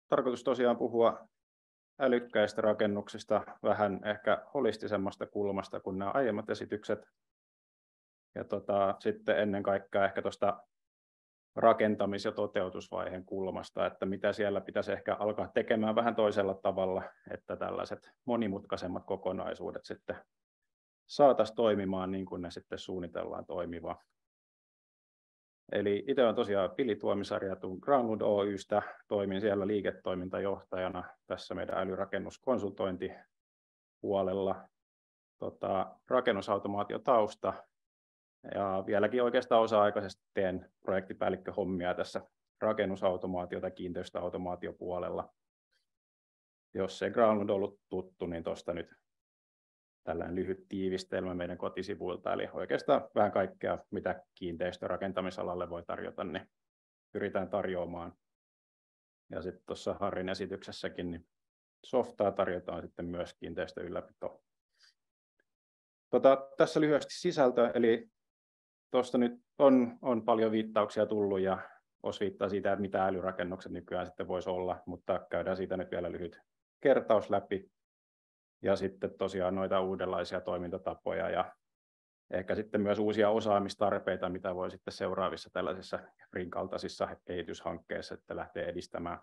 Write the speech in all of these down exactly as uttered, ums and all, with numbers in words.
tarkoitus tosiaan puhua älykkäistä rakennuksista vähän ehkä holistisemmasta kulmasta kuin nämä aiemmat esitykset. Ja tota, sitten ennen kaikkea ehkä tuosta rakentamis- ja toteutusvaiheen kulmasta, että mitä siellä pitäisi ehkä alkaa tekemään vähän toisella tavalla, että tällaiset monimutkaisemmat kokonaisuudet sitten saataisiin toimimaan niin kuin ne sitten suunnitellaan toimiva. Eli itse olen tosiaan Pili Tuomisarja, tuun Groundwood Oy:stä, toimin siellä liiketoimintajohtajana tässä meidän älyrakennuskonsultointipuolella. Tota, rakennusautomaatiotausta ja vieläkin oikeastaan osa-aikaisesti teen projektipäällikköhommia tässä rakennusautomaatio- tai kiinteistöautomaatiopuolella. Jos ei Groundwood ollut tuttu, niin tuosta nyt tällainen lyhyt tiivistelmä meidän kotisivuilta, eli oikeastaan vähän kaikkea, mitä kiinteistörakentamisalalle voi tarjota, niin pyritään tarjoamaan. Ja sitten tuossa Harrin esityksessäkin niin softaa tarjotaan sitten myös kiinteistöylläpitoon. Tota, tässä lyhyesti sisältö, eli tuosta nyt on, on paljon viittauksia tullut ja osviittaa siitä, että mitä älyrakennukset nykyään sitten voisi olla, mutta käydään siitä nyt vielä lyhyt kertaus läpi. Ja sitten tosiaan noita uudenlaisia toimintatapoja ja ehkä sitten myös uusia osaamistarpeita, mitä voi sitten seuraavissa tällaisissa Spring kaltaisissa kehityshankkeissa että lähtee edistämään.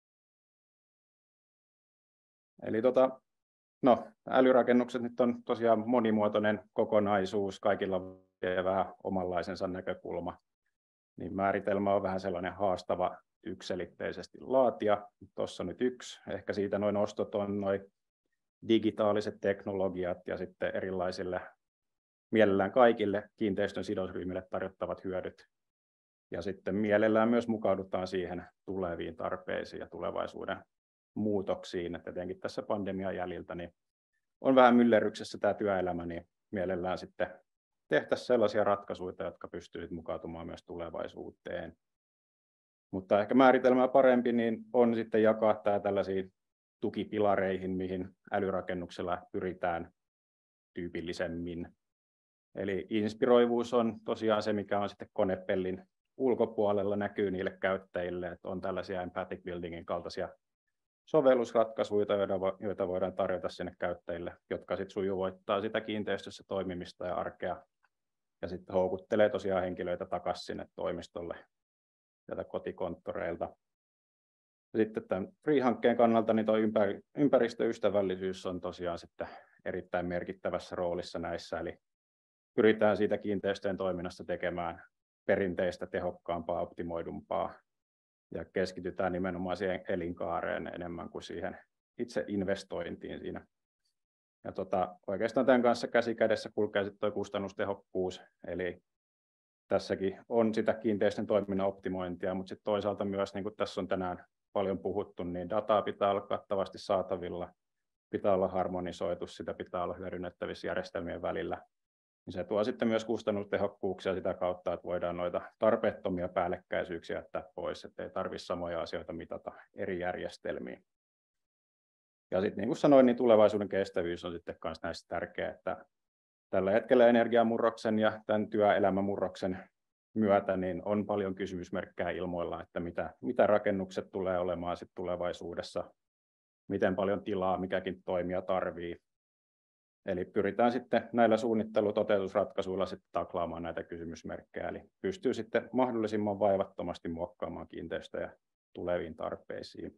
Eli tota, no, älyrakennukset nyt on tosiaan monimuotoinen kokonaisuus, kaikilla on vähän omanlaisensa näkökulma. Niin määritelmä on vähän sellainen haastava yksiselitteisesti laatia. Tuossa nyt yksi, ehkä siitä noin ostot on noin digitaaliset teknologiat ja sitten erilaisille, mielellään kaikille kiinteistön sidosryhmille tarjottavat hyödyt. Ja sitten mielellään myös mukaudutaan siihen tuleviin tarpeisiin ja tulevaisuuden muutoksiin. Et etenkin tässä pandemian jäljiltä niin on vähän myllerryksessä tämä työelämä, niin mielellään sitten tehtäisiin sellaisia ratkaisuja, jotka pystyvät mukautumaan myös tulevaisuuteen. Mutta ehkä määritelmää parempi niin on sitten jakaa tämä tällaisiin tukipilareihin, mihin älyrakennuksella pyritään tyypillisemmin. Eli inspiroivuus on tosiaan se, mikä on sitten konepellin ulkopuolella näkyy niille käyttäjille, että on tällaisia empathic buildingin kaltaisia sovellusratkaisuja, joita voidaan tarjota sinne käyttäjille, jotka sitten sujuvoittaa sitä kiinteistössä toimimista ja arkea ja sitten houkuttelee tosiaan henkilöitä takaisin sinne toimistolle sieltä kotikonttoreilta. Sitten tämän Free-hankkeen kannalta niin tuo ympäristöystävällisyys on tosiaan sitten erittäin merkittävässä roolissa näissä, eli pyritään siitä kiinteistöjen toiminnasta tekemään perinteistä, tehokkaampaa, optimoidumpaa ja keskitytään nimenomaan siihen elinkaareen enemmän kuin siihen itse investointiin siinä. Ja tota, oikeastaan tämän kanssa käsi kädessä kulkee sitten tuo kustannustehokkuus, eli tässäkin on sitä kiinteistön toiminnan optimointia, mutta sitten toisaalta myös, niin kuin tässä on tänään paljon puhuttu, niin dataa pitää olla kattavasti saatavilla, pitää olla harmonisoitu, sitä pitää olla hyödynnettävissä järjestelmien välillä. Niin se tuo sitten myös kustannustehokkuuksia sitä kautta, että voidaan noita tarpeettomia päällekkäisyyksiä jättää pois, ettei tarvitse samoja asioita mitata eri järjestelmiin. Ja sitten niin kuin sanoin, niin tulevaisuuden kestävyys on sitten myös näistä tärkeää, että tällä hetkellä energiamurroksen ja tämän työelämämurroksen myötä niin on paljon kysymysmerkkejä ilmoilla, että mitä, mitä rakennukset tulee olemaan sitten tulevaisuudessa, miten paljon tilaa mikäkin toimija tarvii. Eli pyritään sitten näillä suunnittelu-toteutusratkaisuilla sitten taklaamaan näitä kysymysmerkkejä, eli pystyy sitten mahdollisimman vaivattomasti muokkaamaan kiinteistöjä tuleviin tarpeisiin.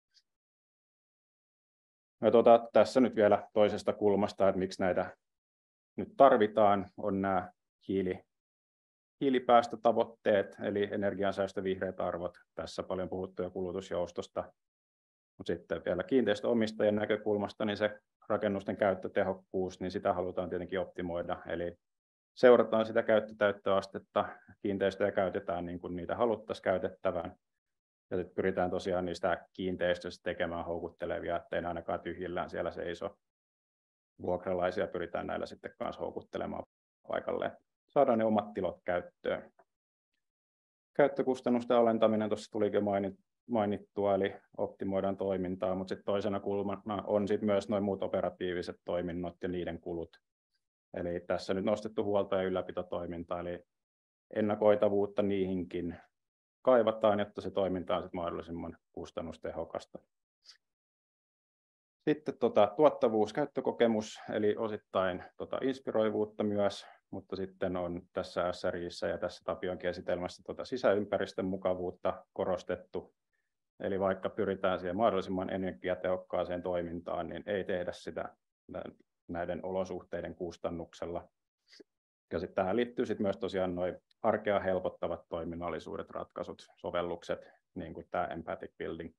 Ja tuota, tässä nyt vielä toisesta kulmasta, että miksi näitä nyt tarvitaan, on nämä hiili, hiilipäästötavoitteet, eli energiansäästö, vihreät arvot, tässä paljon puhuttuja kulutusjoustosta. Mutta sitten vielä kiinteistöomistajan näkökulmasta, niin se rakennusten käyttötehokkuus, niin sitä halutaan tietenkin optimoida. Eli seurataan sitä käyttötäyttöastetta, kiinteistöjä käytetään niin kuin niitä haluttaisiin käytettävän. Ja sitten pyritään tosiaan niistä kiinteistöistä tekemään houkuttelevia, ettei ne ainakaan tyhjillään siellä seiso. Vuokralaisia pyritään näillä sitten kanssa houkuttelemaan paikalle. Saadaan ne omat tilot käyttöön. Käyttökustannusten alentaminen tuossa tulikin mainittua, eli optimoidaan toimintaa, mutta sitten toisena kulmana on sitten myös nuo muut operatiiviset toiminnot ja niiden kulut. Eli tässä nyt nostettu huolto- ja ylläpitotoiminta, eli ennakoitavuutta niihinkin kaivataan, jotta se toiminta on sit mahdollisimman kustannustehokasta. Sitten tota, tuottavuus, käyttökokemus, eli osittain tota, inspiroivuutta myös, mutta sitten on tässä S R I:ssä ja tässä Tapionkin esitelmässä tota, sisäympäristön mukavuutta korostettu. Eli vaikka pyritään siihen mahdollisimman energiatehokkaaseen toimintaan, niin ei tehdä sitä näiden olosuhteiden kustannuksella. Ja sitten tähän liittyy sit myös tosiaan nuo arkea helpottavat toiminnallisuudet, ratkaisut, sovellukset, niin kuin tämä Empathic Building.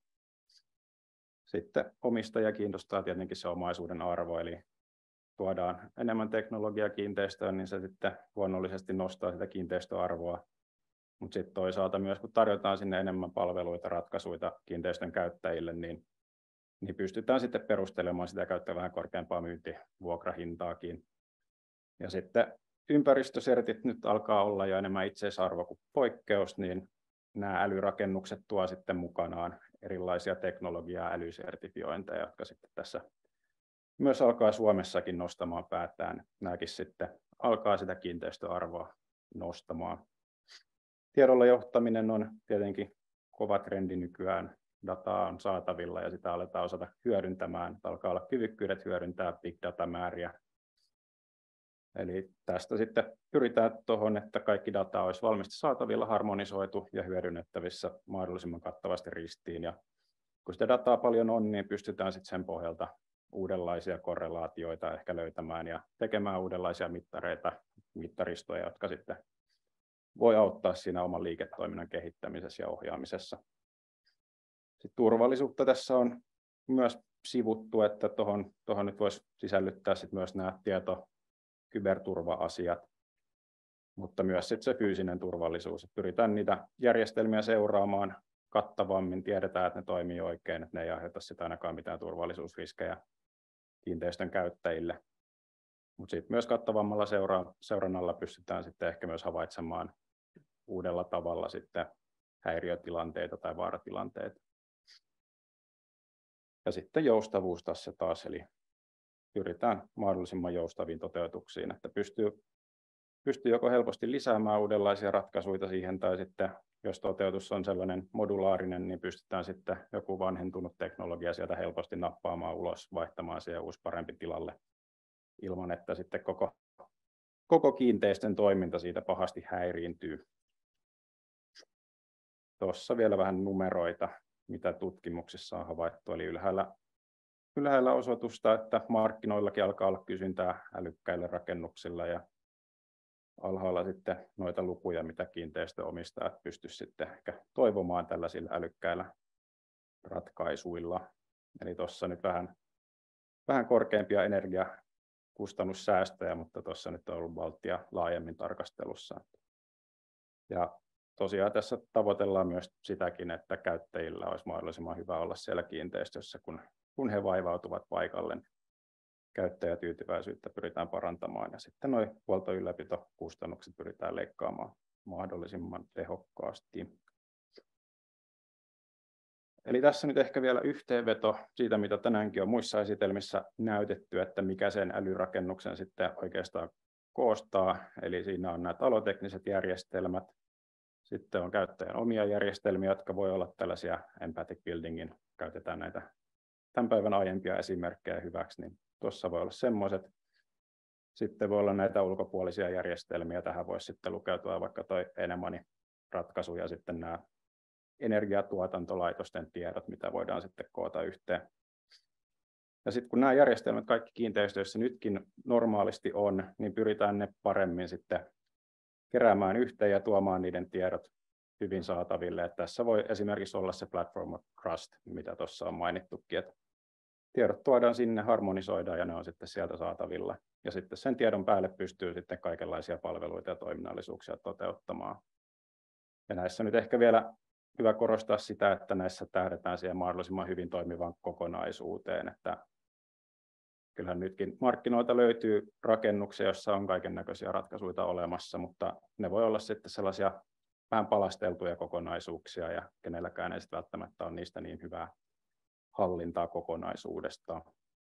Sitten omistajia kiinnostaa tietenkin se omaisuuden arvo, eli tuodaan enemmän teknologiaa kiinteistöön, niin se sitten luonnollisesti nostaa sitä kiinteistöarvoa. Mutta sitten toisaalta myös kun tarjotaan sinne enemmän palveluita, ratkaisuja kiinteistön käyttäjille, niin, niin pystytään sitten perustelemaan sitä käyttöä vähän korkeampaa myyntivuokrahintaakin. Ja sitten ympäristösertit nyt alkaa olla jo enemmän itseisarvo kuin poikkeus, niin nämä älyrakennukset tuo sitten mukanaan erilaisia teknologiaa, älysertifiointeja, jotka sitten tässä myös alkaa Suomessakin nostamaan päätään. Nämäkin sitten alkaa sitä kiinteistöarvoa nostamaan. Tiedolla johtaminen on tietenkin kova trendi nykyään. Dataa on saatavilla ja sitä aletaan osata hyödyntämään. Alkaa olla kyvykkyydet hyödyntää big data-määriä. Eli tästä sitten pyritään tuohon, että kaikki data olisi valmasti saatavilla, harmonisoitu ja hyödynnettävissä mahdollisimman kattavasti ristiin. Ja kun sitä dataa paljon on, niin pystytään sitten sen pohjalta uudenlaisia korrelaatioita ehkä löytämään ja tekemään uudenlaisia mittareita, mittaristoja, jotka sitten voi auttaa siinä oman liiketoiminnan kehittämisessä ja ohjaamisessa. Sitten turvallisuutta tässä on myös sivuttu, että tuohon, tuohon nyt voisi sisällyttää sitten myös nämä tieto- kyberturva-asiat, mutta myös sitten se fyysinen turvallisuus. Pyritään niitä järjestelmiä seuraamaan kattavammin, tiedetään, että ne toimii oikein, että ne ei aiheuta sitä ainakaan mitään turvallisuusriskejä kiinteistön käyttäjille. Mutta sitten myös kattavammalla seura- seurannalla pystytään sitten ehkä myös havaitsemaan uudella tavalla sitten häiriötilanteita tai vaaratilanteita. Ja sitten joustavuus tässä taas, eli pyritään mahdollisimman joustaviin toteutuksiin, että pystyy, pystyy joko helposti lisäämään uudenlaisia ratkaisuja siihen, tai sitten jos toteutus on sellainen modulaarinen, niin pystytään sitten joku vanhentunut teknologia sieltä helposti nappaamaan ulos, vaihtamaan siihen uusi parempi tilalle, ilman että sitten koko, koko kiinteistön toiminta siitä pahasti häiriintyy. Tuossa vielä vähän numeroita, mitä tutkimuksissa on havaittu, eli ylhäällä Ylhäällä osoitusta, että markkinoillakin alkaa olla kysyntää älykkäillä rakennuksilla ja alhaalla sitten noita lukuja, mitä kiinteistöomistajat pystyisivät sitten ehkä toivomaan tällaisilla älykkäillä ratkaisuilla. Eli tuossa nyt vähän, vähän korkeampia energiakustannussäästöjä, mutta tuossa nyt on ollut valttia laajemmin tarkastelussa. Ja tosiaan tässä tavoitellaan myös sitäkin, että käyttäjillä olisi mahdollisimman hyvä olla siellä kiinteistössä, kun kun he vaivautuvat paikalle. Käyttäjätyytyväisyyttä pyritään parantamaan ja sitten nuo huolto- ja ylläpitokustannukset pyritään leikkaamaan mahdollisimman tehokkaasti. Eli tässä nyt ehkä vielä yhteenveto siitä, mitä tänäänkin on muissa esitelmissä näytetty, että mikä sen älyrakennuksen sitten oikeastaan koostaa. Eli siinä on nämä talotekniset järjestelmät, sitten on käyttäjän omia järjestelmiä, jotka voi olla tällaisia Empathic Buildingin, käytetään näitä tämän päivän aiempia esimerkkejä hyväksi, niin tuossa voi olla semmoiset. Sitten voi olla näitä ulkopuolisia järjestelmiä, tähän voisi sitten lukeutua vaikka toi Enemanin ratkaisu ja sitten nämä energiatuotantolaitosten tiedot, mitä voidaan sitten koota yhteen. Ja sitten kun nämä järjestelmät kaikki kiinteistöissä nytkin normaalisti on, niin pyritään ne paremmin sitten keräämään yhteen ja tuomaan niiden tiedot hyvin saataville. Että tässä voi esimerkiksi olla se Platform of Trust, mitä tuossa on mainittukin, että tiedot tuodaan sinne, harmonisoidaan ja ne on sitten sieltä saatavilla. Ja sitten sen tiedon päälle pystyy sitten kaikenlaisia palveluita ja toiminnallisuuksia toteuttamaan. Ja näissä nyt ehkä vielä hyvä korostaa sitä, että näissä tähdätään siihen mahdollisimman hyvin toimivaan kokonaisuuteen. Että kyllähän nytkin markkinoilta löytyy rakennuksia, joissa on kaiken näköisiä ratkaisuja olemassa, mutta ne voi olla sitten sellaisia vähän palasteltuja kokonaisuuksia ja kenelläkään ei sitten välttämättä ole niistä niin hyvää hallintaa kokonaisuudestaan.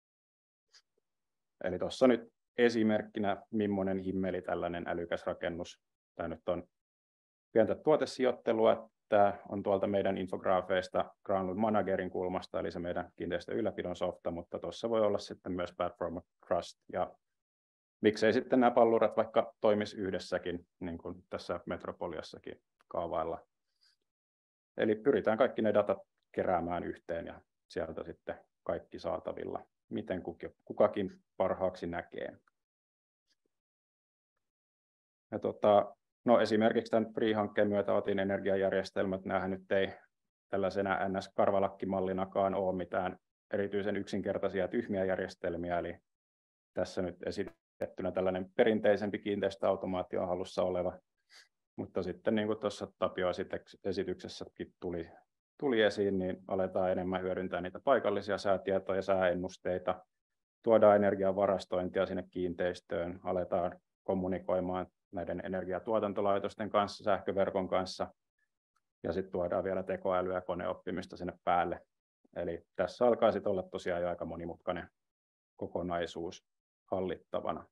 Eli tuossa nyt esimerkkinä, millainen himmeli tällainen älykäs rakennus. Tämä nyt on pientä tuotesijoittelua, tämä on tuolta meidän infograafeista Groundwood Managerin kulmasta, eli se meidän kiinteistön ylläpidon softa, mutta tuossa voi olla sitten myös Platform Trust, ja miksei sitten nämä pallurat vaikka toimisi yhdessäkin, niin kuin tässä Metropoliassakin kaavailla. Eli pyritään kaikki ne datat keräämään yhteen ja sieltä sitten kaikki saatavilla, miten kukakin parhaaksi näkee. Ja tota, no esimerkiksi tämän Free-hankkeen myötä otin energiajärjestelmät, näähän nyt ei tällaisena N S-karvalakkimallinakaan ole mitään erityisen yksinkertaisia tyhmiä järjestelmiä, eli tässä nyt esitettynä tällainen perinteisempi kiinteistöautomaatio hallussa oleva, mutta sitten niin kuin tuossa Tapio-esityksessäkin tuli, tuli esiin, niin aletaan enemmän hyödyntää niitä paikallisia säätietoja, sääennusteita, tuodaan energiavarastointia sinne kiinteistöön, aletaan kommunikoimaan näiden energiatuotantolaitosten kanssa, sähköverkon kanssa, ja sitten tuodaan vielä tekoälyä ja koneoppimista sinne päälle. Eli tässä alkaa sitten olla tosiaan jo aika monimutkainen kokonaisuus hallittavana.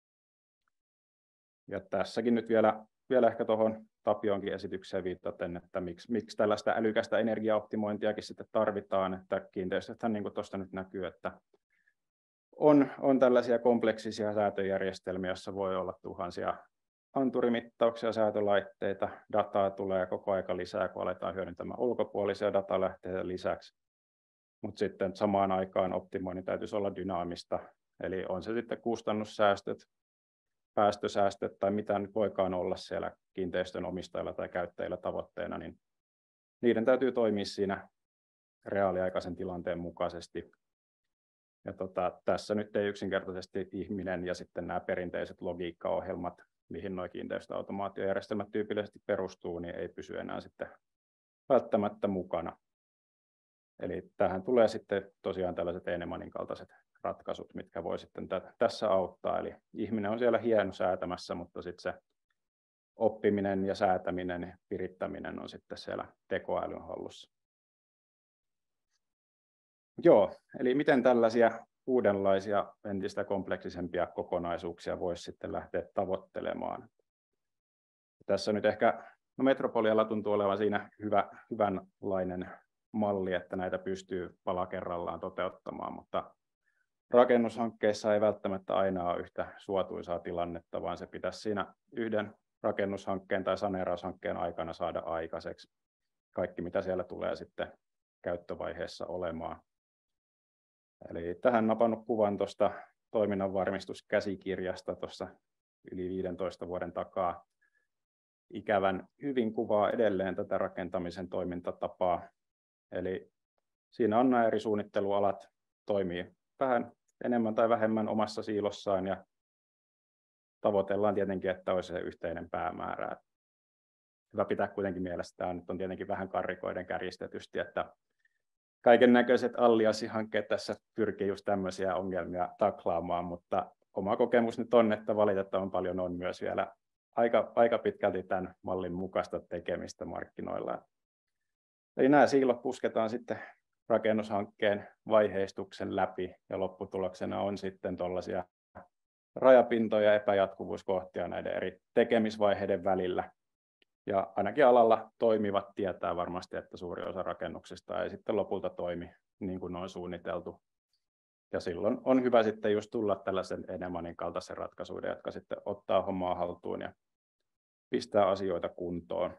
Ja tässäkin nyt vielä, vielä ehkä tuohon Tapionkin esitykseen viittaten, että miksi, miksi tällaista älykästä energiaoptimointiakin sitten tarvitaan, että kiinteistöthän niin kuin tuosta nyt näkyy, että on, on tällaisia kompleksisia säätöjärjestelmiä, joissa voi olla tuhansia anturimittauksia, säätölaitteita, dataa tulee koko aika lisää, kun aletaan hyödyntämään ulkopuolisia datalähteitä lisäksi. Mutta sitten samaan aikaan optimoinnin täytyisi olla dynaamista, eli on se sitten kustannussäästöt, päästösäästöt tai mitä nyt voikaan olla siellä kiinteistön omistajilla tai käyttäjillä tavoitteena, niin niiden täytyy toimia siinä reaaliaikaisen tilanteen mukaisesti. Ja tota, tässä nyt ei yksinkertaisesti ihminen ja sitten nämä perinteiset logiikkaohjelmat, mihin nuo kiinteistöautomaatiojärjestelmät tyypillisesti perustuu, niin ei pysy enää sitten välttämättä mukana. Eli tähän tulee sitten tosiaan tällaiset Ehnemanin kaltaiset ratkaisut, mitkä voi sitten tässä auttaa. Eli ihminen on siellä hieno säätämässä, mutta sitten se oppiminen ja säätäminen ja virittäminen on sitten siellä tekoälyn hallussa. Joo, eli miten tällaisia uudenlaisia, entistä kompleksisempia kokonaisuuksia voisi sitten lähteä tavoittelemaan. Tässä nyt ehkä no Metropolialla tuntuu olevan siinä hyvä, hyvänlainen malli, että näitä pystyy pala kerrallaan toteuttamaan, mutta rakennushankkeissa ei välttämättä aina ole yhtä suotuisaa tilannetta, vaan se pitäisi siinä yhden rakennushankkeen tai saneeraushankkeen aikana saada aikaiseksi kaikki, mitä siellä tulee sitten käyttövaiheessa olemaan. Eli tähän napannut kuvan tuosta toiminnanvarmistuskäsikirjasta tuossa yli viidentoista vuoden takaa. Ikävän hyvin kuvaa edelleen tätä rakentamisen toimintatapaa. Eli siinä on nämä eri suunnittelualat toimii vähän enemmän tai vähemmän omassa siilossaan ja tavoitellaan tietenkin, että olisi se yhteinen päämäärä. Hyvä pitää kuitenkin mielessä, että tämä nyt on tietenkin vähän karrikoiden kärjistetysti, että kaiken näköiset allianssihankkeet tässä pyrkii just tämmöisiä ongelmia taklaamaan, mutta oma kokemus nyt on, että valitettavan paljon on myös vielä aika, aika pitkälti tämän mallin mukaista tekemistä markkinoilla. Eli nämä siilot pusketaan sitten rakennushankkeen vaiheistuksen läpi ja lopputuloksena on sitten tuollaisia rajapintoja ja epäjatkuvuuskohtia näiden eri tekemisvaiheiden välillä. Ja ainakin alalla toimivat tietää varmasti, että suuri osa rakennuksista ei sitten lopulta toimi niin kuin on suunniteltu. Ja silloin on hyvä sitten just tulla tällaisen Ehnemanin kaltaisen ratkaisuiden, jotka sitten ottaa hommaa haltuun ja pistää asioita kuntoon.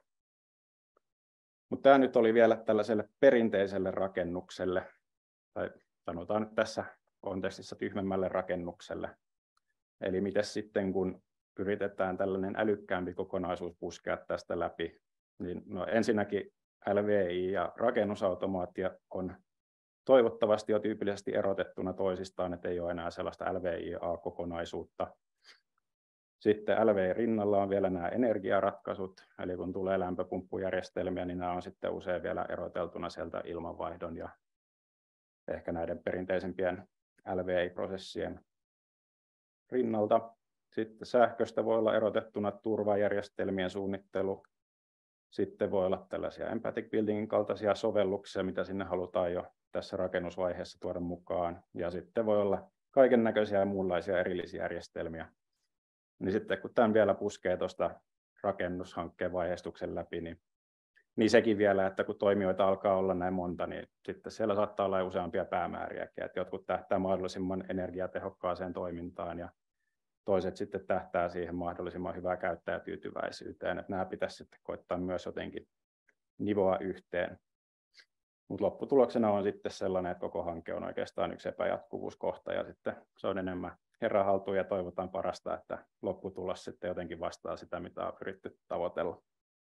Mutta tämä nyt oli vielä tällaiselle perinteiselle rakennukselle, tai sanotaan nyt tässä kontekstissa tyhmemmälle rakennukselle. Eli miten sitten kun yritetään tällainen älykkäämpi kokonaisuus puskea tästä läpi, niin no ensinnäkin L V I ja rakennusautomaatio on toivottavasti jo tyypillisesti erotettuna toisistaan, että ei ole enää sellaista L V I A-kokonaisuutta. Sitten L V I rinnalla on vielä nämä energiaratkaisut, eli kun tulee lämpöpumppujärjestelmiä, niin nämä on sitten usein vielä eroteltuna sieltä ilmanvaihdon ja ehkä näiden perinteisempien L V I-prosessien rinnalta. Sitten sähköstä voi olla erotettuna turvajärjestelmien suunnittelu. Sitten voi olla tällaisia empathic buildingin kaltaisia sovelluksia, mitä sinne halutaan jo tässä rakennusvaiheessa tuoda mukaan. Ja sitten voi olla kaiken näköisiä ja muunlaisia erillisiä järjestelmiä. Niin sitten kun tämän vielä puskee tuosta rakennushankkeen vaiheistuksen läpi, niin niin sekin vielä, että kun toimijoita alkaa olla näin monta, niin sitten siellä saattaa olla useampia päämääriäkin, että jotkut tähtää mahdollisimman energiatehokkaaseen toimintaan ja toiset sitten tähtää siihen mahdollisimman hyvää käyttäjätyytyväisyyteen, että nämä pitäisi sitten koittaa myös jotenkin nivoa yhteen. Mutta lopputuloksena on sitten sellainen, että koko hanke on oikeastaan yksi epäjatkuvuuskohta ja sitten se on enemmän herran haltuun ja toivotaan parasta, että lopputulos sitten jotenkin vastaa sitä, mitä on pyritty tavoitella.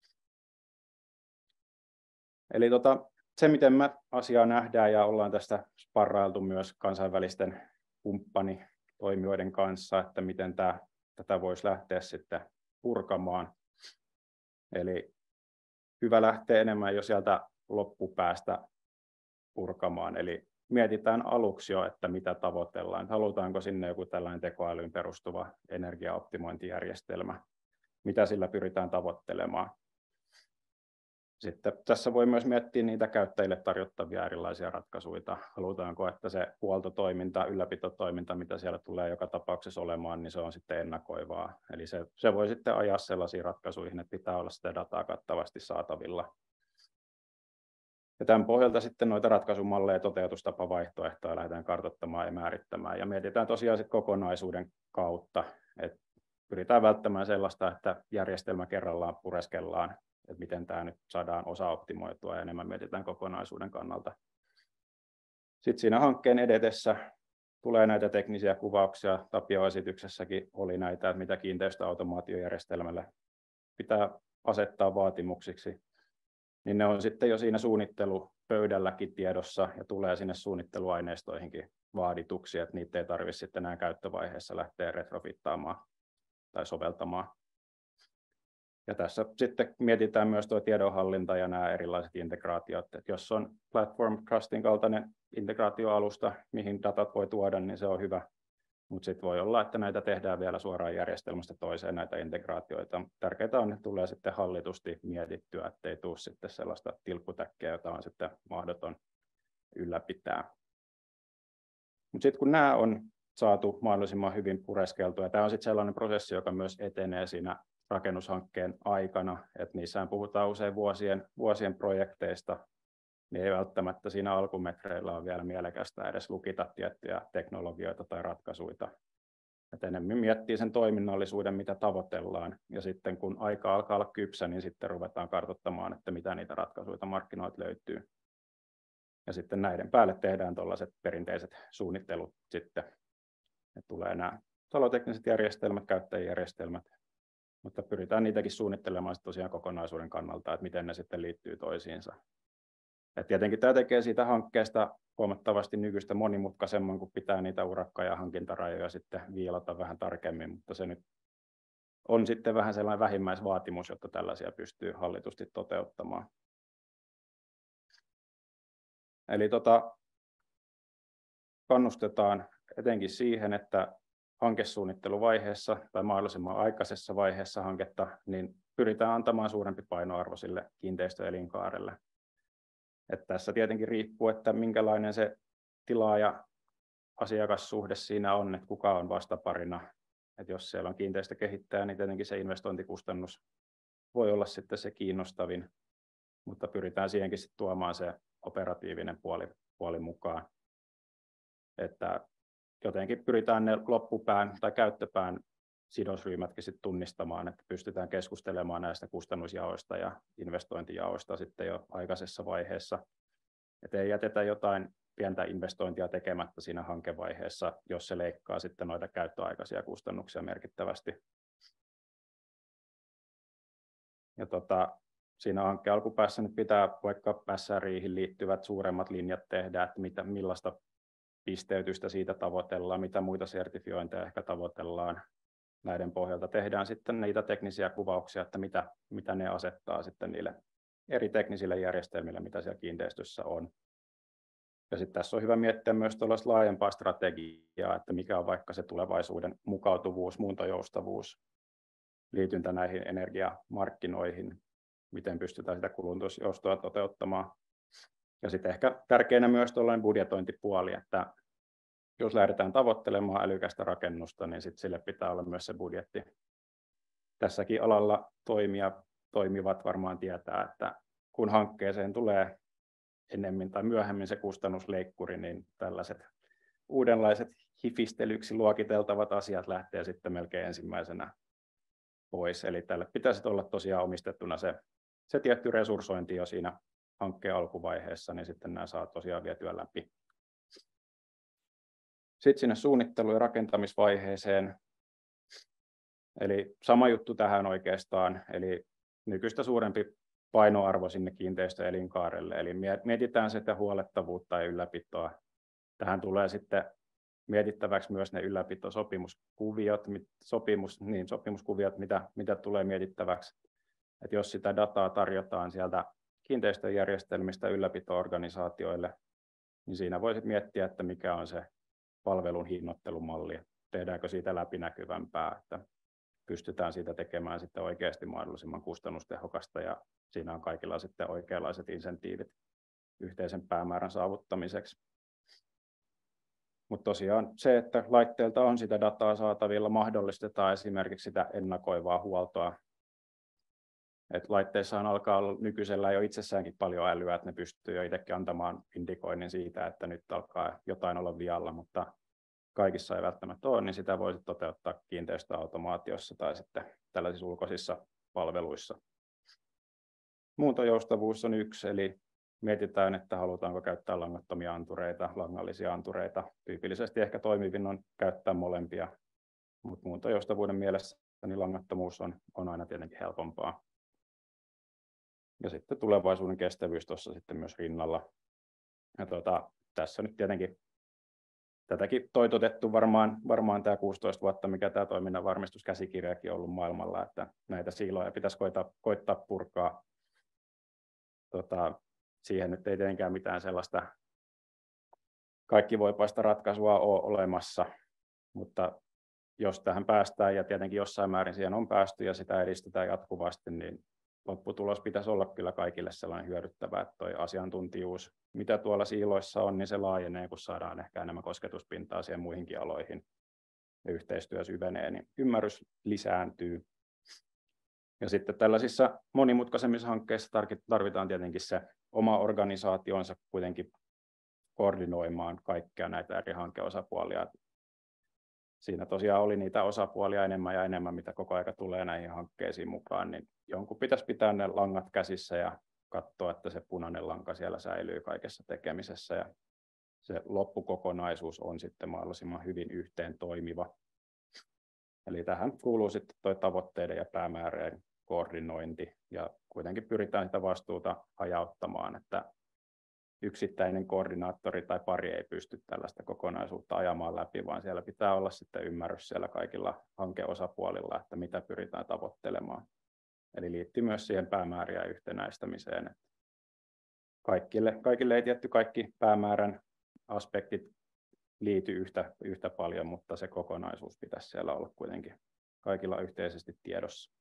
Eli tota, se, miten me asiaa nähdään ja ollaan tästä sparrailtu myös kansainvälisten kumppanitoimijoiden kanssa, että miten tämä, tätä voisi lähteä sitten purkamaan. Eli hyvä lähteä enemmän jo sieltä loppupäästä purkamaan. Eli mietitään aluksi jo, että mitä tavoitellaan. Halutaanko sinne joku tällainen tekoälyyn perustuva energiaoptimointijärjestelmä, mitä sillä pyritään tavoittelemaan. Sitten tässä voi myös miettiä niitä käyttäjille tarjottavia erilaisia ratkaisuja. Halutaanko, että se huoltotoiminta, ylläpitotoiminta, mitä siellä tulee joka tapauksessa olemaan, niin se on sitten ennakoivaa. Eli se, se voi sitten ajaa sellaisiin ratkaisuihin, että pitää olla sitä dataa kattavasti saatavilla. Ja tämän pohjalta sitten noita ratkaisumalleja ja toteutustapavaihtoehtoja lähdetään kartoittamaan ja määrittämään. Ja mietitään tosiaan sitten kokonaisuuden kautta, että pyritään välttämään sellaista, että järjestelmä kerrallaan pureskellaan, että miten tämä nyt saadaan osaoptimoitua ja enemmän mietitään kokonaisuuden kannalta. Sitten siinä hankkeen edetessä tulee näitä teknisiä kuvauksia. Tapio-esityksessäkin oli näitä, että mitä kiinteistöautomaatiojärjestelmälle pitää asettaa vaatimuksiksi. Niin ne on sitten jo siinä suunnittelupöydälläkin tiedossa ja tulee sinne suunnitteluaineistoihinkin vaadituksi, että niitä ei tarvitse sitten enää käyttövaiheessa lähteä retrofittaamaan tai soveltamaan. Ja tässä sitten mietitään myös tuo tiedonhallinta ja nämä erilaiset integraatiot. Että jos on Platform Trustin kaltainen integraatioalusta, mihin datat voi tuoda, niin se on hyvä. Mutta sitten voi olla, että näitä tehdään vielä suoraan järjestelmästä toiseen näitä integraatioita. Tärkeää on, että tulee sitten hallitusti mietittyä, ettei tule sitten sellaista tilkkutäkkiä, jota on sitten mahdoton ylläpitää. Mutta sitten kun nämä on saatu mahdollisimman hyvin pureskeltua, ja tämä on sitten sellainen prosessi, joka myös etenee siinä rakennushankkeen aikana, että niissähän puhutaan usein vuosien, vuosien projekteista, niin ei välttämättä siinä alkumetreillä ole vielä mielekästä edes lukita tiettyjä teknologioita tai ratkaisuja. Et enemmän miettii sen toiminnallisuuden, mitä tavoitellaan, ja sitten kun aika alkaa olla kypsä, niin sitten ruvetaan kartoittamaan, että mitä niitä ratkaisuja markkinoilta löytyy. Ja sitten näiden päälle tehdään tuollaiset perinteiset suunnittelut sitten. Et tulee nämä talotekniset järjestelmät, käyttäjäjärjestelmät, mutta pyritään niitäkin suunnittelemaan tosiaan kokonaisuuden kannalta, että miten ne sitten liittyy toisiinsa. Et tietenkin tämä tekee siitä hankkeesta huomattavasti nykyistä monimutkaisemman, kun pitää niitä urakka- ja hankintarajoja sitten viilata vähän tarkemmin, mutta se nyt on sitten vähän sellainen vähimmäisvaatimus, jotta tällaisia pystyy hallitusti toteuttamaan. Eli tota, kannustetaan etenkin siihen, että hankesuunnitteluvaiheessa tai mahdollisimman aikaisessa vaiheessa hanketta, niin pyritään antamaan suurempi painoarvo sille kiinteistöelinkaarelle. Että tässä tietenkin riippuu, että minkälainen se tilaaja-asiakassuhde siinä on, että kuka on vastaparina. Että jos siellä on kiinteistökehittäjä, niin tietenkin se investointikustannus voi olla sitten se kiinnostavin, mutta pyritään siihenkin sitten tuomaan se operatiivinen puoli, puoli mukaan. Että jotenkin pyritään ne loppupään tai käyttöpään sidosryhmätkin sitten tunnistamaan, että pystytään keskustelemaan näistä kustannusjaoista ja investointijaoista sitten jo aikaisessa vaiheessa. Että ei jätetä jotain pientä investointia tekemättä siinä hankevaiheessa, jos se leikkaa sitten noita käyttöaikaisia kustannuksia merkittävästi. Ja tota, siinä hankkeen alkupäässä nyt pitää vaikka S R I:hin liittyvät suuremmat linjat tehdä, että mitä, millaista pisteytystä siitä tavoitellaan, mitä muita sertifiointeja ehkä tavoitellaan. Näiden pohjalta tehdään sitten niitä teknisiä kuvauksia, että mitä, mitä ne asettaa sitten niille eri teknisille järjestelmille, mitä siellä kiinteistössä on. Ja sitten tässä on hyvä miettiä myös tuollaista laajempaa strategiaa, että mikä on vaikka se tulevaisuuden mukautuvuus, muuntojoustavuus, liityntä näihin energiamarkkinoihin, miten pystytään sitä kulutusjoustoa toteuttamaan. Ja sitten ehkä tärkeänä myös tuollainen budjetointipuoli, että jos lähdetään tavoittelemaan älykästä rakennusta, niin sitten sille pitää olla myös se budjetti. Tässäkin alalla toimia, toimivat varmaan tietää, että kun hankkeeseen tulee ennemmin tai myöhemmin se kustannusleikkuri, niin tällaiset uudenlaiset hifistelyksi luokiteltavat asiat lähtee sitten melkein ensimmäisenä pois. Eli tälle pitäisi olla tosiaan omistettuna se, se tietty resurssointi jo siinä hankkeen alkuvaiheessa, niin sitten nämä saa tosiaan vietyä läpi. Sitten sinne suunnittelu- ja rakentamisvaiheeseen. Eli sama juttu tähän oikeastaan, eli nykyistä suurempi painoarvo sinne kiinteistöelinkaarelle. Eli mietitään sitä huolettavuutta ja ylläpitoa. Tähän tulee sitten mietittäväksi myös ne ylläpitosopimuskuviot, sopimus, niin, sopimuskuviot, mitä, mitä tulee mietittäväksi. Et jos sitä dataa tarjotaan sieltä kiinteistöjärjestelmistä ylläpito-organisaatioille, niin siinä voisit miettiä, että mikä on se palvelun hinnoittelumalli. Tehdäänkö siitä läpinäkyvämpää, että pystytään siitä tekemään sitten oikeasti mahdollisimman kustannustehokasta ja siinä on kaikilla sitten oikeanlaiset insentiivit yhteisen päämäärän saavuttamiseksi. Mutta tosiaan se, että laitteelta on sitä dataa saatavilla, mahdollistetaan esimerkiksi sitä ennakoivaa huoltoa. Et laitteissahan alkaa olla nykyisellä jo itsessäänkin paljon älyä, että ne pystyy jo itsekin antamaan indikoinnin siitä, että nyt alkaa jotain olla vialla, mutta kaikissa ei välttämättä ole, niin sitä voisi toteuttaa kiinteistöautomaatiossa tai sitten tällaisissa ulkoisissa palveluissa. Muuntojoustavuus on yksi, eli mietitään, että halutaanko käyttää langattomia antureita, langallisia antureita. Tyypillisesti ehkä toimivin on käyttää molempia, mutta muuntojoustavuuden mielessä niin langattomuus on, on aina tietenkin helpompaa. Ja sitten tulevaisuuden kestävyys tuossa sitten myös rinnalla. Ja tuota, tässä nyt tietenkin tätäkin toitotettu varmaan, varmaan tämä kuusitoista vuotta, mikä tämä toiminnan varmistuskäsikirjakin on ollut maailmalla, että näitä siiloja pitäisi koittaa, koittaa purkaa. Tota, siihen nyt ei tietenkään mitään sellaista kaikkivoipaista ratkaisua ole olemassa, mutta jos tähän päästään ja tietenkin jossain määrin siihen on päästy ja sitä edistetään jatkuvasti, niin lopputulos pitäisi olla kyllä kaikille sellainen hyödyttävä, että tuo asiantuntijuus, mitä tuolla siiloissa on, niin se laajenee, kun saadaan ehkä enemmän kosketuspintaa siihen muihinkin aloihin ja yhteistyö syvenee, niin ymmärrys lisääntyy. Ja sitten tällaisissa monimutkaisemmissa hankkeissa tarvitaan tietenkin se oma organisaationsa kuitenkin koordinoimaan kaikkia näitä eri hankeosapuolia. Siinä tosiaan oli niitä osapuolia enemmän ja enemmän, mitä koko ajan tulee näihin hankkeisiin mukaan, niin jonkun pitäisi pitää ne langat käsissä ja katsoa, että se punainen lanka siellä säilyy kaikessa tekemisessä ja se loppukokonaisuus on sitten mahdollisimman hyvin yhteen toimiva. Eli tähän kuuluu sitten tuo tavoitteiden ja päämäärien koordinointi ja kuitenkin pyritään sitä vastuuta hajauttamaan, että yksittäinen koordinaattori tai pari ei pysty tällaista kokonaisuutta ajamaan läpi, vaan siellä pitää olla sitten ymmärrys siellä kaikilla hankeosapuolilla, että mitä pyritään tavoittelemaan. Eli liittyy myös siihen päämäärien yhtenäistämiseen. Että kaikille, kaikille ei tietty kaikki päämäärän aspektit liity yhtä, yhtä paljon, mutta se kokonaisuus pitäisi siellä olla kuitenkin kaikilla yhteisesti tiedossa.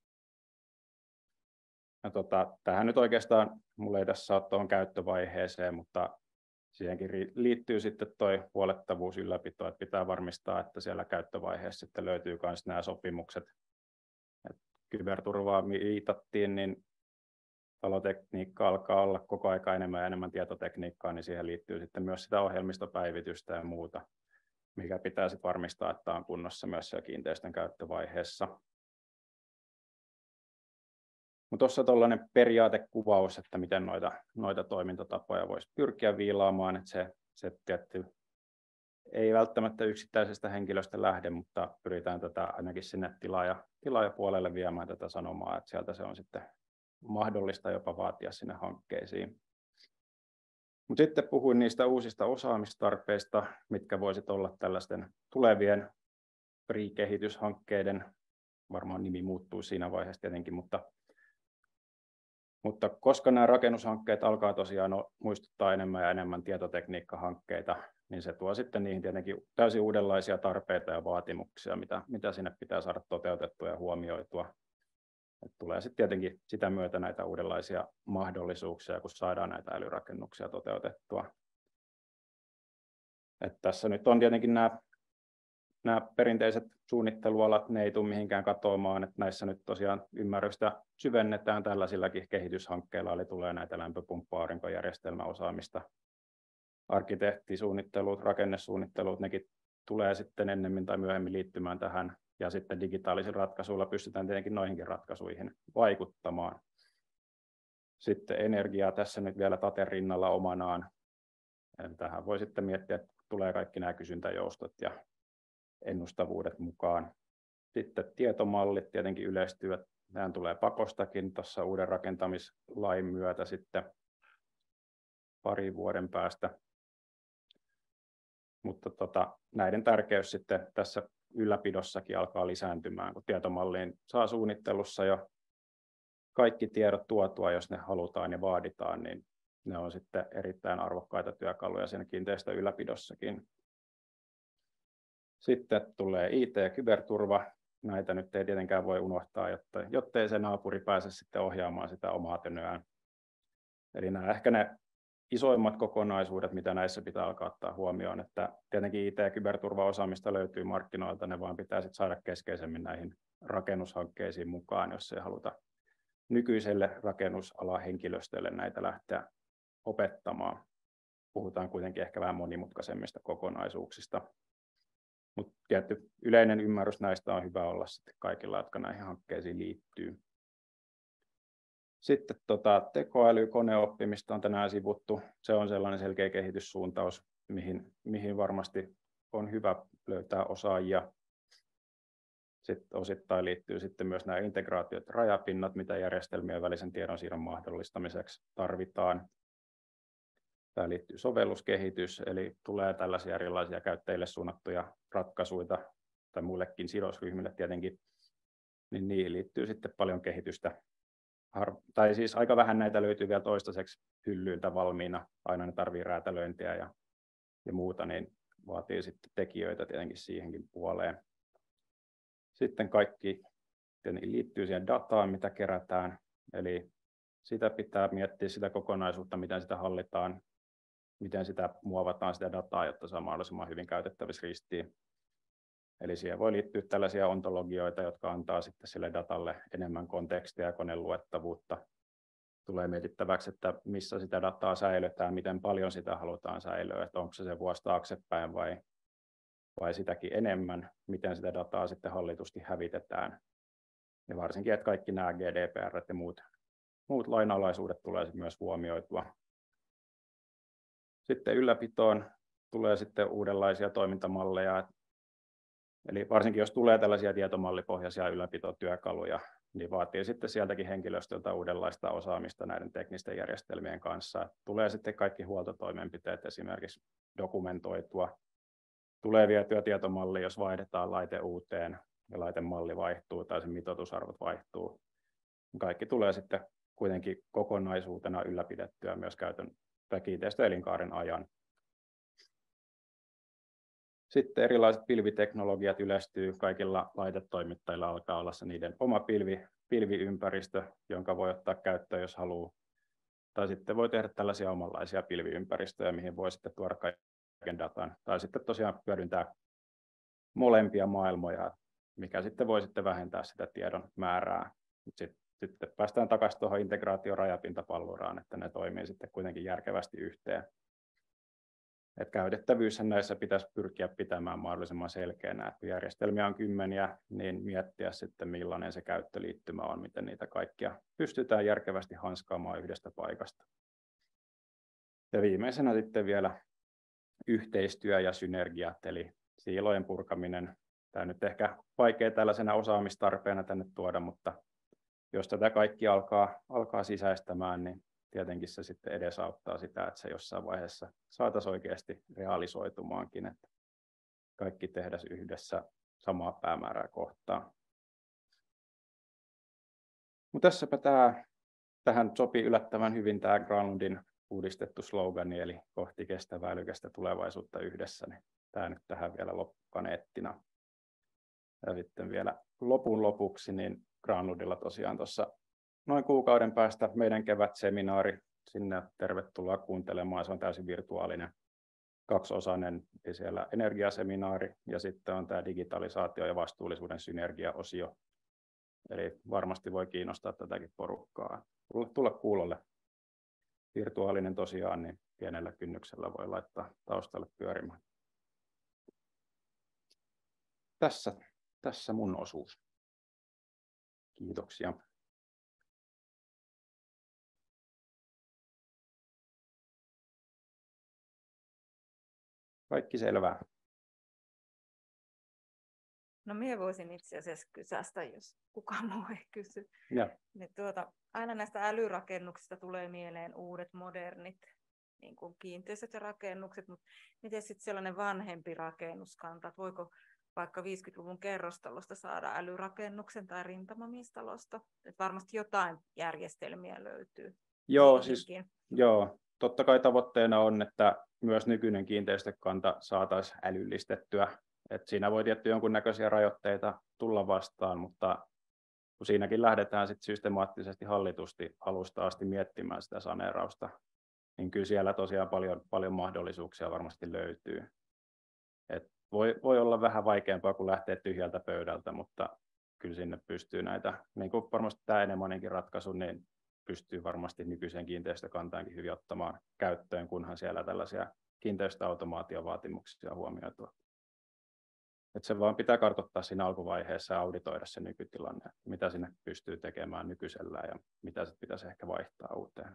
Ja tota, tähän nyt oikeastaan, minulla ei tässä ole tuohon käyttövaiheeseen, mutta siihenkin liittyy sitten tuo huolettavuus ylläpito, että pitää varmistaa, että siellä käyttövaiheessa sitten löytyy myös nämä sopimukset. Et kyberturvaa viitattiin, niin talotekniikka alkaa olla koko aika enemmän ja enemmän tietotekniikkaa, niin siihen liittyy sitten myös sitä ohjelmistopäivitystä ja muuta, mikä pitää sitten varmistaa, että on kunnossa myös siellä kiinteistön käyttövaiheessa. Mutta tuossa tuollainen periaatekuvaus, että miten noita, noita toimintatapoja voisi pyrkiä viilaamaan, että se, se tietty ei välttämättä yksittäisestä henkilöstä lähde, mutta pyritään tätä ainakin sinne tilaaja, tilaajapuolelle viemään tätä sanomaa, että sieltä se on sitten mahdollista jopa vaatia sinne hankkeisiin. Mutta sitten puhuin niistä uusista osaamistarpeista, mitkä voisivat olla tällaisten tulevien pre-kehityshankkeiden, varmaan nimi muuttuu siinä vaiheessa tietenkin, mutta Mutta koska nämä rakennushankkeet alkaa tosiaan muistuttaa enemmän ja enemmän tietotekniikkahankkeita, niin se tuo sitten niihin tietenkin täysin uudenlaisia tarpeita ja vaatimuksia, mitä, mitä sinne pitää saada toteutettua ja huomioitua. Et tulee sitten tietenkin sitä myötä näitä uudenlaisia mahdollisuuksia, kun saadaan näitä älyrakennuksia toteutettua. Et tässä nyt on tietenkin nämä nämä perinteiset suunnittelualat, ne ei tule mihinkään katoamaan, että näissä nyt tosiaan ymmärrystä syvennetään tällaisillakin kehityshankkeilla, eli tulee näitä lämpöpumppa-aurinkojärjestelmäosaamista, arkkitehtisuunnittelut, rakennesuunnittelut, nekin tulee sitten ennemmin tai myöhemmin liittymään tähän, ja sitten digitaalisilla ratkaisuilla pystytään tietenkin noihinkin ratkaisuihin vaikuttamaan. Sitten energiaa tässä nyt vielä taten rinnalla omanaan. Tähän voi sitten miettiä, että tulee kaikki nämä kysyntäjoustot ja ennustavuudet mukaan. Sitten tietomallit tietenkin yleistyvät. Nämä tulee pakostakin tuossa uuden rakentamislain myötä sitten parin vuoden päästä. Mutta tota, näiden tärkeys sitten tässä ylläpidossakin alkaa lisääntymään, kun tietomalliin saa suunnittelussa jo kaikki tiedot tuotua, jos ne halutaan ja vaaditaan, niin ne on sitten erittäin arvokkaita työkaluja siinä kiinteistön ylläpidossakin. Sitten tulee I T ja kyberturva. Näitä nyt ei tietenkään voi unohtaa, jotta, jottei se naapuri pääse sitten ohjaamaan sitä omaa tönöään. Eli nämä ehkä ne isoimmat kokonaisuudet, mitä näissä pitää alkaa ottaa huomioon, että tietenkin I T- ja kyberturvaosaamista löytyy markkinoilta, ne vaan pitää sitten saada keskeisemmin näihin rakennushankkeisiin mukaan, jos ei haluta nykyiselle rakennusalan henkilöstölle näitä lähteä opettamaan. Puhutaan kuitenkin ehkä vähän monimutkaisemmista kokonaisuuksista. Mutta tietty yleinen ymmärrys näistä on hyvä olla sitten kaikilla, jotka näihin hankkeisiin liittyy. Sitten tota, tekoäly, koneoppimista on tänään sivuttu. Se on sellainen selkeä kehityssuuntaus, mihin, mihin varmasti on hyvä löytää osaajia. Sitten osittain liittyy sitten myös nämä integraatiot ja rajapinnat, mitä järjestelmien välisen tiedonsiirron mahdollistamiseksi tarvitaan. Tämä liittyy sovelluskehitys, eli tulee tällaisia erilaisia käyttäjille suunnattuja ratkaisuja tai muillekin sidosryhmille tietenkin, niin niihin liittyy sitten paljon kehitystä. Har- tai siis aika vähän näitä löytyy vielä toistaiseksi hyllyiltä valmiina, aina ne tarvitsee räätälöintiä ja, ja muuta, niin vaatii sitten tekijöitä tietenkin siihenkin puoleen. Sitten kaikki liittyy siihen dataan, mitä kerätään, eli sitä pitää miettiä sitä kokonaisuutta, miten sitä hallitaan, miten sitä muovataan sitä dataa, jotta se on mahdollisimman hyvin käytettävissä ristiin. Eli siihen voi liittyä tällaisia ontologioita, jotka antaa sitten sille datalle enemmän kontekstia ja koneluettavuutta. Tulee mietittäväksi, että missä sitä dataa säilytään, miten paljon sitä halutaan säilyä, että onko se se vuosi taaksepäin vai, vai sitäkin enemmän, miten sitä dataa sitten hallitusti hävitetään. Ja varsinkin, että kaikki nämä G D P R ja muut, muut lainalaisuudet tulee myös huomioitua. Sitten ylläpitoon tulee sitten uudenlaisia toimintamalleja. Eli varsinkin jos tulee tällaisia tietomallipohjaisia ylläpitotyökaluja, niin vaatii sitten sieltäkin henkilöstöltä uudenlaista osaamista näiden teknisten järjestelmien kanssa. Tulee sitten kaikki huoltotoimenpiteet esimerkiksi dokumentoitua. Tulee vietyä tietomalli, jos vaihdetaan laite uuteen ja laitemalli vaihtuu tai sen mitoitusarvot vaihtuu. Kaikki tulee sitten kuitenkin kokonaisuutena ylläpidettyä myös käytön tai kiinteistöelinkaaren ajan. Sitten erilaiset pilviteknologiat yleistyy, kaikilla laitetoimittajilla alkaa olla se niiden oma pilvi, pilviympäristö, jonka voi ottaa käyttöön, jos haluaa. Tai sitten voi tehdä tällaisia omanlaisia pilviympäristöjä, mihin voi sitten tuoda kaiken datan. Tai sitten tosiaan hyödyntää molempia maailmoja, mikä sitten voi sitten vähentää sitä tiedon määrää. Sitten, sitten päästään takaisin tuohon integraatio-rajapintapalluraan, että ne toimii sitten kuitenkin järkevästi yhteen. Et käytettävyys näissä pitäisi pyrkiä pitämään mahdollisimman selkeänä, että kun järjestelmiä on kymmeniä, niin miettiä sitten millainen se käyttöliittymä on, miten niitä kaikkia pystytään järkevästi hanskaamaan yhdestä paikasta. Ja viimeisenä sitten vielä yhteistyö ja synergiat, eli siilojen purkaminen. Tämä on nyt ehkä vaikea tällaisena osaamistarpeena tänne tuoda, mutta jos tätä kaikki alkaa, alkaa sisäistämään, niin tietenkin se sitten edesauttaa sitä, että se jossain vaiheessa saataisiin oikeasti realisoitumaankin, että kaikki tehdään yhdessä samaa päämäärää kohtaan. Mutta tässäpä tämä, tähän sopii yllättävän hyvin tämä Granlundin uudistettu slogani, eli kohti kestävää älykästä tulevaisuutta yhdessä. Niin tämä nyt tähän vielä loppukaneettina. Ja sitten vielä lopun lopuksi, niin Granlundilla tosiaan tuossa noin kuukauden päästä meidän kevätseminaari. Sinne tervetuloa kuuntelemaan, se on täysin virtuaalinen. kaksiosainen, eli siellä energiaseminaari ja sitten on tämä digitalisaatio ja vastuullisuuden synergiaosio. Eli varmasti voi kiinnostaa tätäkin porukkaa. Tulla kuulolle. Virtuaalinen tosiaan, niin pienellä kynnyksellä voi laittaa taustalle pyörimään. Tässä, tässä mun osuus. Kiitoksia. Kaikki selvää. No minä voisin itse asiassa kysästä, jos kukaan muu ei kysy. Ja. Niin tuota, aina näistä älyrakennuksista tulee mieleen uudet modernit niin kuin kiinteistöt ja rakennukset, mutta miten sitten sellainen vanhempi rakennuskanta, että voiko vaikka viisikymmentäluvun kerrostalosta saada älyrakennuksen tai rintamamiestalosta? Että varmasti jotain järjestelmiä löytyy. Joo, siis, joo, totta kai tavoitteena on, että myös nykyinen kiinteistökanta saataisiin älyllistettyä. Et siinä voi tietty jonkunnäköisiä rajoitteita tulla vastaan, mutta kun siinäkin lähdetään sit systemaattisesti hallitusti alusta asti miettimään sitä saneerausta, niin kyllä siellä tosiaan paljon, paljon mahdollisuuksia varmasti löytyy. Et voi, voi olla vähän vaikeampaa kuin lähteä tyhjältä pöydältä, mutta kyllä sinne pystyy näitä, niin kuin varmasti tämä Enemoninkin ratkaisu, niin pystyy varmasti nykyiseen kiinteistökantaankin hyvin ottamaan käyttöön, kunhan siellä tällaisia kiinteistöautomaatiovaatimuksia huomioitua. Että se vaan pitää kartoittaa siinä alkuvaiheessa ja auditoida se nykytilanne, mitä sinne pystyy tekemään nykyisellään ja mitä sitten pitäisi ehkä vaihtaa uuteen.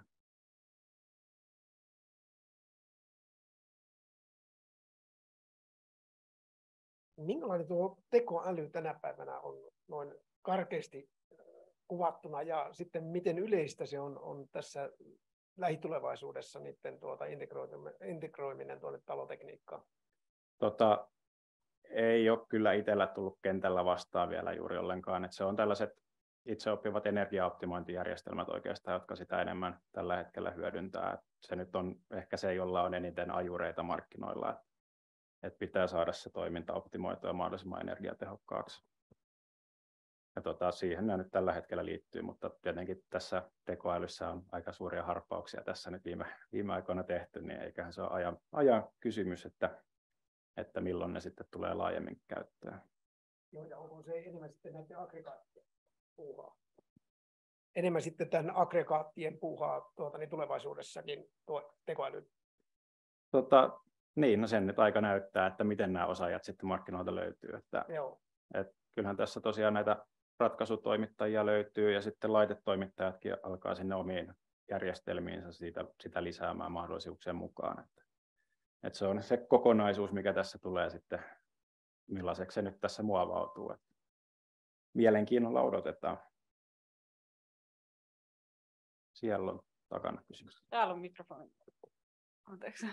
Minkälainen tuo tekoäly tänä päivänä on noin karkeasti kuvattuna ja sitten miten yleistä se on, on tässä lähitulevaisuudessa niiden tuota integroiminen tuonne talotekniikkaan? Tota, ei ole kyllä itsellä tullut kentällä vastaan vielä juuri ollenkaan. Että se on tällaiset itseoppivat energiaoptimointijärjestelmät oikeastaan, jotka sitä enemmän tällä hetkellä hyödyntää. Et se nyt on ehkä se, jolla on eniten ajureita markkinoilla, että et pitää saada se toiminta optimoitua mahdollisimman energiatehokkaaksi. Ja tota, siihen nämä nyt tällä hetkellä liittyy, mutta tietenkin tässä tekoälyssä on aika suuria harppauksia tässä nyt viime, viime aikoina tehty, niin eiköhän se ole ajan, ajan kysymys, että, että milloin ne sitten tulee laajemmin käyttöön. Joo, ja onko se enemmän sitten näiden aggregaattien puuhaa? Enemmän sitten tämän aggregaattien puuhaa tuota, niin tulevaisuudessakin tuo tekoäly? Tota, niin, no sen nyt aika näyttää, että miten nämä osaajat sitten markkinoilta löytyy. Että, Joo. et kyllähän tässä tosiaan näitä ratkaisutoimittajia löytyy ja sitten laitetoimittajatkin alkaa sinne omiin järjestelmiinsä siitä, sitä lisäämään mahdollisuuksien mukaan. Että, että se on se kokonaisuus, mikä tässä tulee sitten, millaiseksi se nyt tässä muovautuu. Että mielenkiinnolla odotetaan. Siellä on takana kysymys. Täällä on mikrofoni. Anteeksi.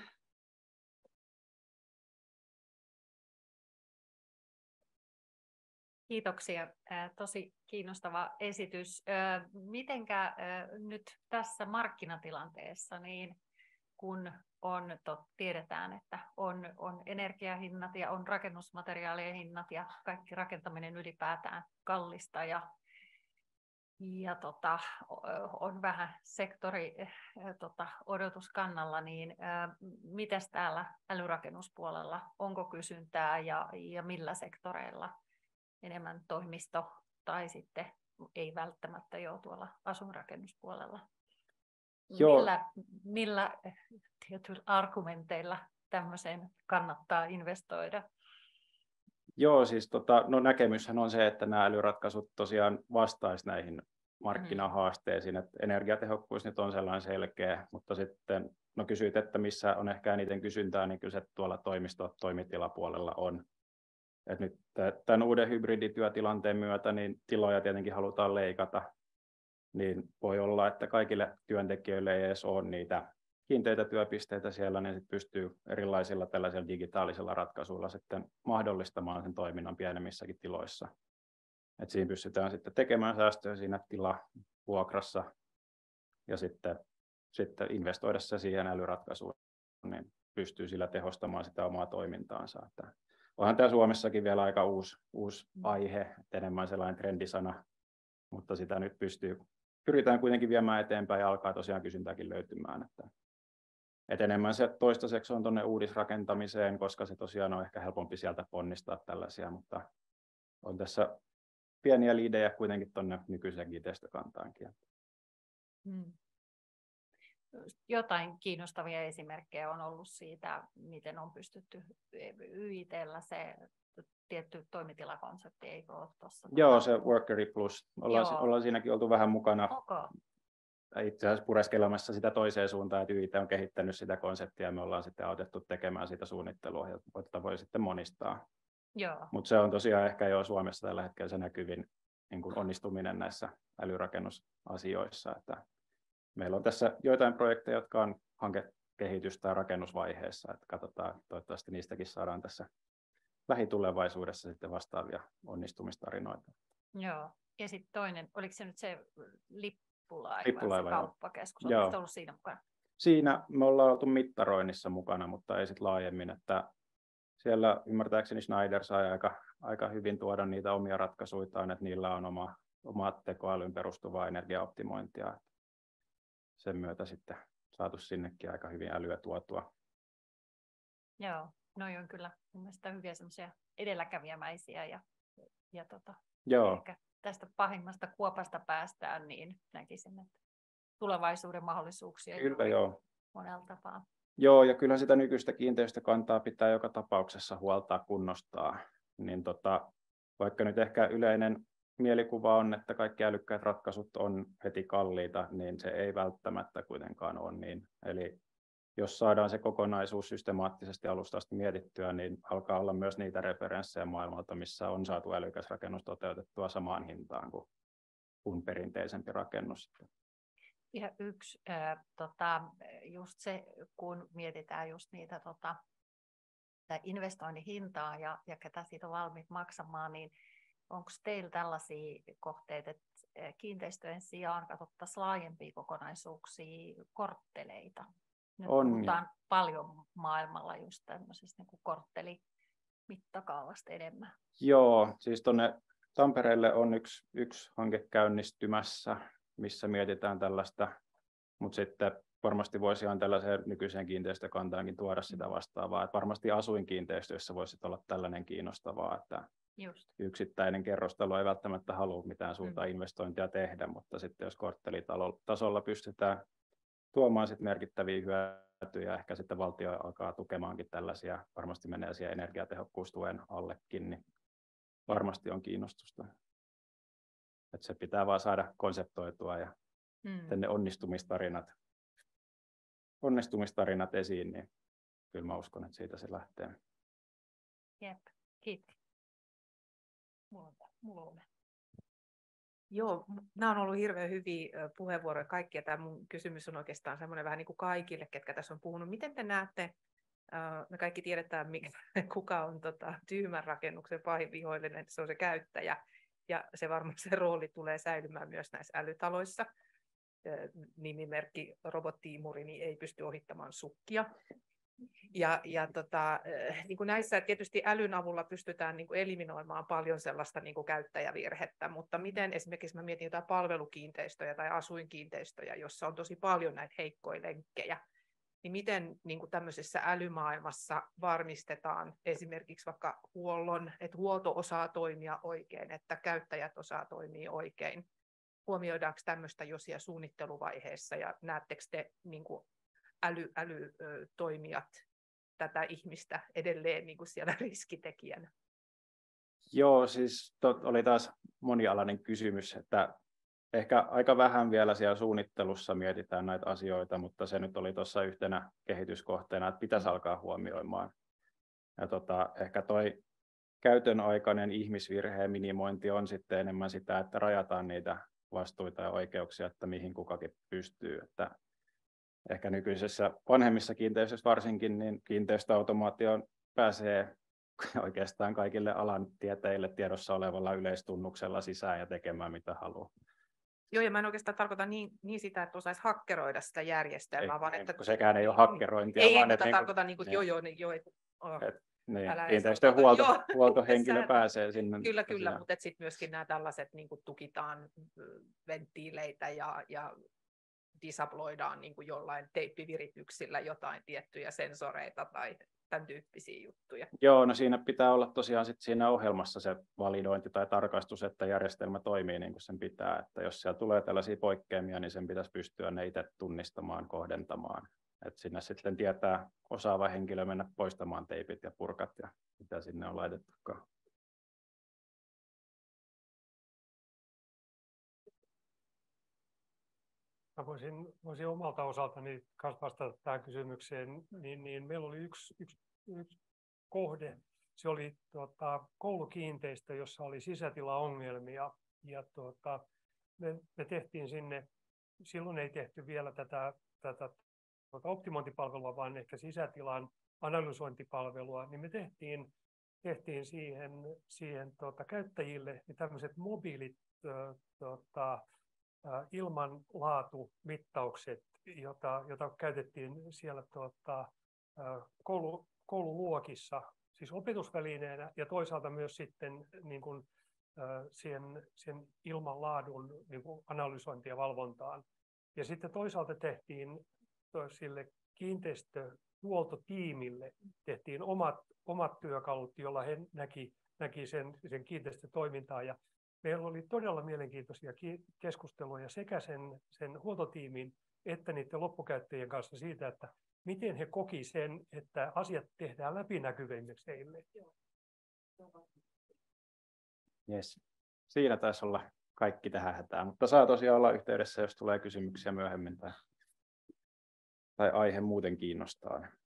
Kiitoksia. Tosi kiinnostava esitys. Mitenkä nyt tässä markkinatilanteessa, niin kun on, to, tiedetään, että on, on energiahinnat ja on rakennusmateriaalien hinnat ja kaikki rakentaminen ylipäätään kallista ja, ja tota, on vähän sektori tota, odotuskannalla, niin mitäs täällä älyrakennuspuolella, onko kysyntää ja, ja millä sektoreilla? Enemmän toimisto tai sitten ei välttämättä jo tuolla asuinrakennuspuolella. Joo. Millä, millä tietyillä argumenteilla tämmöiseen kannattaa investoida? Joo, siis tota, no näkemyshän on se, että nämä älyratkaisut tosiaan vastaisi näihin markkinahaasteisiin, että energiatehokkuus nyt on sellainen selkeä, mutta sitten no kysyit, että missä on ehkä eniten kysyntää, niin kyllä se tuolla toimisto-toimitilapuolella on. Et nyt tämän uuden hybridityötilanteen myötä niin tiloja tietenkin halutaan leikata, niin voi olla, että kaikille työntekijöille ei edes ole niitä kiinteitä työpisteitä siellä, niin sit pystyy erilaisilla tällaisilla digitaalisilla ratkaisuilla sitten mahdollistamaan sen toiminnan pienemmissäkin tiloissa. Et siinä pystytään sitten tekemään säästöjä siinä tilavuokrassa ja sitten, sitten investoida se siihen älyratkaisuun, niin pystyy sillä tehostamaan sitä omaa toimintaansa. Että onhan tämä Suomessakin vielä aika uusi, uusi aihe, enemmän sellainen trendisana, mutta sitä nyt pystyy, pyritään kuitenkin viemään eteenpäin ja alkaa tosiaan kysyntääkin löytymään. Että, Et enemmän se toistaiseksi on tuonne uudisrakentamiseen, koska se tosiaan on ehkä helpompi sieltä ponnistaa tällaisia, mutta on tässä pieniä liidejä kuitenkin tuonne nykyiseen kiinteistökantaankin. Hmm. Jotain kiinnostavia esimerkkejä on ollut siitä, miten on pystytty Y I T:llä se tietty toimitilakonsepti, eikö ole tuossa? Joo, se Workery Plus. Ollaan, ollaan siinäkin oltu vähän mukana. Okay. Itse asiassa pureskelemassa sitä toiseen suuntaan, että Y I T on kehittänyt sitä konseptia ja me ollaan sitten autettu tekemään sitä suunnittelua, jota voi sitten monistaa. Mutta se on tosiaan ehkä jo Suomessa tällä hetkellä se näkyvin niin kuin onnistuminen näissä älyrakennusasioissa. Että meillä on tässä joitain projekteja, jotka on hankekehitys- tai rakennusvaiheessa. Että katsotaan, toivottavasti niistäkin saadaan tässä lähitulevaisuudessa sitten vastaavia onnistumistarinoita. Joo, ja sitten toinen, oliko se nyt se lippulaiva, lippulaiva se kauppakeskus, oletko ollut siinä mukana? Siinä me ollaan oltu mittaroinnissa mukana, mutta ei sitten laajemmin, että siellä ymmärtääkseni Schneider sai aika, aika hyvin tuoda niitä omia ratkaisuitaan, että niillä on oma, oma tekoälyn perustuvaa energiaoptimointia. Sen myötä sitten saatu sinnekin aika hyvin älyä tuotua. Joo, noi on kyllä mun mielestä hyviä semmoisia edelläkävijämäisiä ja, ja tota, Joo. ehkä tästä pahimmasta kuopasta päästään, niin näkisin, että tulevaisuuden mahdollisuuksia kyllä, joo. monella tapaa. Joo, ja kyllä sitä nykyistä kiinteistökantaa pitää joka tapauksessa huoltaa, kunnostaa. Niin tota, vaikka nyt ehkä yleinen mielikuva on, että kaikki älykkäät ratkaisut on heti kalliita, niin se ei välttämättä kuitenkaan ole niin. Eli jos saadaan se kokonaisuus systemaattisesti alusta asti mietittyä, niin alkaa olla myös niitä referenssejä maailmalta, missä on saatu älykäs rakennus toteutettua samaan hintaan kuin, kuin perinteisempi rakennus. Ja yksi, äh, tota, just se, kun mietitään just niitä tota, investoinnin hintaa ja, ja ketä siitä on valmiit maksamaan, niin onko teillä tällaisia kohteita, että kiinteistöjen sijaan katsottaisiin laajempia kokonaisuuksia, kortteleita? Nyt on. Puhutaan paljon maailmalla just tämmöisestä niin korttelimittakaavasta enemmän. Joo, siis tuonne Tampereelle on yksi, yksi hanke käynnistymässä, missä mietitään tällaista, mutta sitten varmasti voisi ihan tällaiseen nykyiseen kiinteistökantaankin tuoda sitä vastaavaa. Että varmasti asuinkiinteistöissä voisi olla tällainen kiinnostavaa, että just. Yksittäinen kerrostalo ei välttämättä halua mitään suurta mm. investointia tehdä, mutta sitten jos korttelitasolla pystytään tuomaan sit merkittäviä hyötyjä, ehkä sitten valtio alkaa tukemaankin tällaisia, varmasti menee siihen energiatehokkuustuen allekin, niin varmasti on kiinnostusta. Että se pitää vaan saada konseptoitua ja mm. ne onnistumistarinat, onnistumistarinat esiin, niin kyllä mä uskon, että siitä se lähtee. Jep, kiitos. Mulla on Joo, nämä on ollut hirveän hyviä puheenvuoroja kaikki, ja tämä mun kysymys on oikeastaan semmoinen vähän niin kuin kaikille, ketkä tässä on puhunut. Miten te näette, me kaikki tiedetään, kuka on tota, tyhmän rakennuksen pahin vihollinen, se on se käyttäjä, ja se varmaan se rooli tulee säilymään myös näissä älytaloissa. Nimimerkki robottiimuri niin ei pysty ohittamaan sukkia. Ja, ja tota, niin kuin näissä tietysti älyn avulla pystytään niin kuin eliminoimaan paljon sellaista niin kuin käyttäjävirhettä, mutta miten esimerkiksi mä mietin jotain palvelukiinteistöjä tai asuinkiinteistöjä, jossa on tosi paljon näitä heikkoja lenkkejä, niin miten niin kuin tämmöisessä älymaailmassa varmistetaan esimerkiksi vaikka huollon, että huolto osaa toimia oikein, että käyttäjät osaa toimia oikein. Huomioidaanko tämmöistä jo siellä suunnitteluvaiheessa ja näettekö te niin kuin äly, älytoimijat tätä ihmistä edelleen niin kuin siellä riskitekijänä? Joo, siis tot oli taas monialainen kysymys, että ehkä aika vähän vielä siellä suunnittelussa mietitään näitä asioita, mutta se nyt oli tuossa yhtenä kehityskohteena, että pitäisi alkaa huomioimaan. Ja tota, ehkä toi käytön aikainen ihmisvirheen minimointi on sitten enemmän sitä, että rajataan niitä vastuita ja oikeuksia, että mihin kukakin pystyy. Että ehkä nykyisessä vanhemmissa kiinteistöissä varsinkin, niin kiinteistöautomaatio pääsee oikeastaan kaikille alan tieteille tiedossa olevalla yleistunnuksella sisään ja tekemään mitä haluaa. Joo, ja mä en oikeastaan tarkoita niin, niin sitä, että osaisi hakkeroida sitä järjestelmää, ei, vaan ei, että... sekään ei ole hakkerointia. Ei, vaan mutta niin tarkoitan niin kuin, että joo, joo, niin, joo, oh, et, niin, älä kiinteistön huolto, huoltohenkilö pääsee sinne. Kyllä, kyllä, tosiaan. Mutta sitten myöskin nämä tällaiset niin kuin tukitaan venttiileitä ja, ja disabloidaan niin kuin jollain teippivirityksillä jotain tiettyjä sensoreita tai tämän tyyppisiä juttuja. Joo, no siinä pitää olla tosiaan sit siinä ohjelmassa se validointi tai tarkastus, että järjestelmä toimii niin kuin sen pitää. Että jos siellä tulee tällaisia poikkeamia, niin sen pitäisi pystyä ne itse tunnistamaan, kohdentamaan. Että sinne sitten tietää osaava henkilö mennä poistamaan teipit ja purkat ja mitä sinne on laitettukaan. Mä voisin, voisin omalta osaltani kanssa vastata tähän kysymykseen, niin, niin meillä oli yksi, yksi, yksi kohde, se oli tuota, koulukiinteistö, jossa oli sisätilaongelmia, ja tuota, me, me tehtiin sinne, silloin ei tehty vielä tätä, tätä tuota optimointipalvelua, vaan ehkä sisätilan analysointipalvelua, niin me tehtiin, tehtiin siihen, siihen tuota, käyttäjille niin tämmöiset mobiilit tuota, ilmanlaatumittaukset, jota, jota käytettiin siellä tuota, koulu, koululuokissa, siis opetusvälineenä ja toisaalta myös sitten niin kuin, siihen, siihen ilmanlaadun niin kuin analysointiin ja valvontaan. Ja sitten toisaalta tehtiin sille kiinteistöhuoltotiimille tehtiin omat, omat työkalut, joilla he näki, näki sen, sen kiinteistötoimintaa. Ja meillä oli todella mielenkiintoisia keskusteluja sekä sen, sen huoltotiimin että niiden loppukäyttäjien kanssa siitä, että miten he koki sen, että asiat tehdään läpinäkyvimmiksi heille. Yes. Siinä taisi olla kaikki tähän hätään, mutta saa tosiaan olla yhteydessä, jos tulee kysymyksiä myöhemmin tai, tai aihe muuten kiinnostaa.